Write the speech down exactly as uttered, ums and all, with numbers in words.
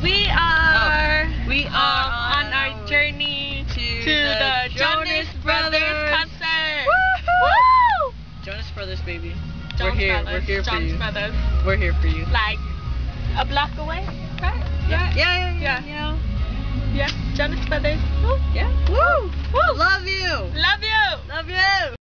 We are, oh, we are um, on, on our journey to, to the, the Jonas Brothers, Brothers concert. Woo! Jonas Brothers, baby. Jonas we're here. Brothers, We're here for Jonas you. Brothers. We're here for you. Like a block away, right? Yeah, Right? yeah, yeah, yeah. Yeah. You know. Yeah, Jonas Brothers. Woo. Yeah. Woo. Woo. Love you. Love you. Love you.